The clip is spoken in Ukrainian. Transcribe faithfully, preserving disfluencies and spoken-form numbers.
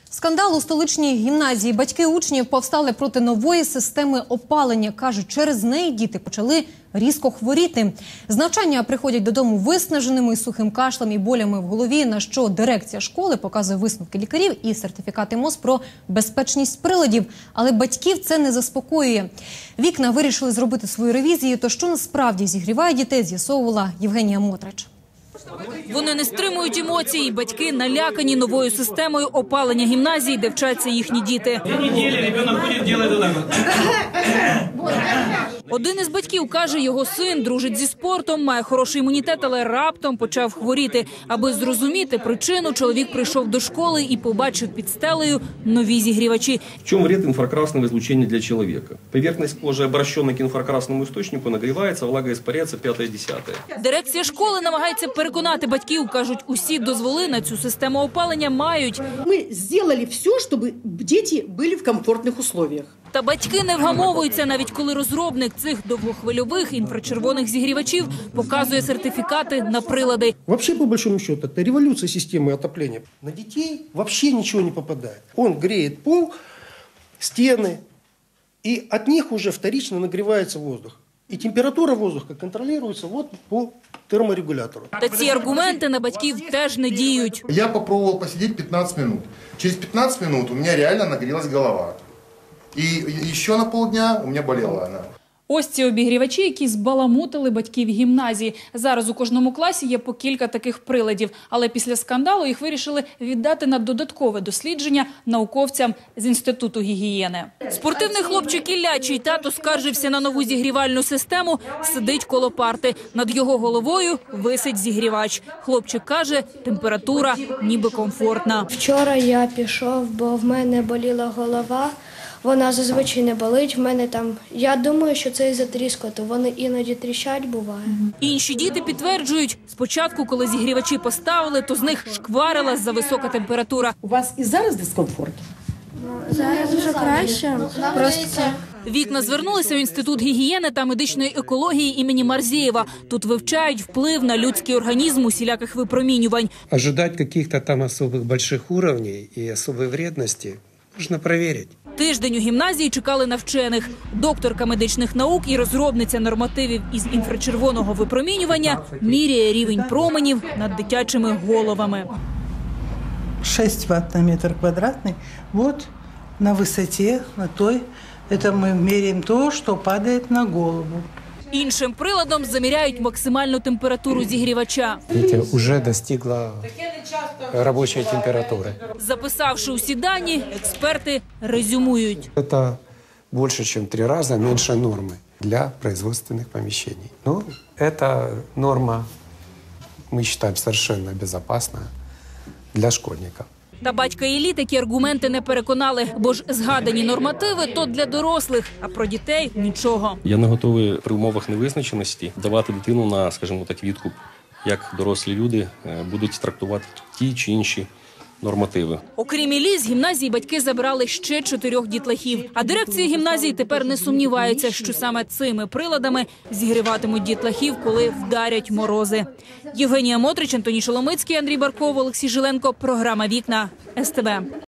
Скандал у столичній гімназії. Батьки учнів повстали проти нової системи опалення. Кажуть, через неї діти почали різко хворіти. З навчання приходять додому виснаженими, сухим кашлем і болями в голові, на що дирекція школи показує висновки лікарів і сертифікати МОЗ про безпечність приладів. Але батьків це не заспокоює. Вікна вирішили зробити свою ревізію. То що насправді зігріває дітей, з'ясовувала Євгенія Мотрич. Вони не стримують емоцій. Батьки налякані новою системою опалення гімназії, де вчаться їхні діти. Один із батьків каже, його син дружить зі спортом, має хороший імунітет, але раптом почав хворіти. Аби зрозуміти причину, чоловік прийшов до школи і побачив під стелею нові зігрівачі. В чому вред інфракрасного излучения для человека? Поверхность кожи, обращенная к инфракрасному источнику, нагревается, влага испаряется, пятое-десятое. Дирекція школи намагається переконати батьків. Кажуть, усі дозволи на цю систему опалення мають. Ми зробили все, щоб діти були в комфортних умовах. Та батьки не вгамовуються, навіть коли розробник цих довгохвильових інфрачервоних зігрівачів показує сертифікати на прилади. Вообще, по большому счету, это революция системы отопления. На детей вообще ничего не попадает. Он греет пол, стены, и от них уже вторично нагревается воздух. И температура воздуха контролируется вот по терморегулятору. Та ці аргументи на батьків теж не діють. Я попробовал посидеть пятнадцать минут. Через пятнадцать минут у меня реально нагрелась голова. И еще на полдня у меня болела она. Ось ці обігрівачі, які збаламутили батьків гімназії. Зараз у кожному класі є по кілька таких приладів. Але після скандалу їх вирішили віддати на додаткове дослідження науковцям з Інституту гігієни. Спортивний хлопчик Ілля, чий тато скаржився на нову зігрівальну систему, сидить коло парти. Над його головою висить зігрівач. Хлопчик каже, температура ніби комфортна. Вчора я пішов, бо в мене боліла голова. Вона зазвичай не болить, в мене там, я думаю, що це із-за тріскоту, вони іноді тріщать, буває. Інші діти підтверджують, спочатку, коли зігрівачі поставили, то з них шкварила зависока температура. У вас і зараз дискомфорт? Зараз вже краще, просто... Вікна звернулися в Інститут гігієни та медичної екології імені Марзєєва. Тут вивчають вплив на людський організм усіляких випромінювань. Ожидать каких-то там особых больших уровней и особой вредности можна перевірити. Тиждень у гімназії чекали на вчених. Докторка медичних наук і розробниця нормативів із інфрачервоного випромінювання міряє рівень променів над дитячими головами. шесть ватт на метр квадратный. Вот на высоте, на той, это мы меряем то, что падает на голову. Іншим приладом заміряють максимальну температуру зігрівача. Це вже достигла робочої температури. Записавши усі дані, експерти резюмують. Це більше, ніж три рази менше норми для производственних поміщень. Ну, ця норма, ми вважаємо, совершенно безпечна для школьників. Та батька Іллі такі аргументи не переконали, бо ж згадані нормативи – то для дорослих, а про дітей – нічого. Я не готовий при умовах невизначеності давати дитину на, скажімо так, відкуп, як дорослі люди будуть трактувати ті чи інші нормативи. Окрім Іллі, з гімназії батьки забрали ще чотирьох дітлахів. А дирекція гімназії тепер не сумнівається, що саме цими приладами зігріватимуть дітлахів, коли вдарять морози. Євгенія Мотрич, Антоній Шоломицький, Андрій Барков, Олексій Жиленко. Програма «Вікна». ес те ве.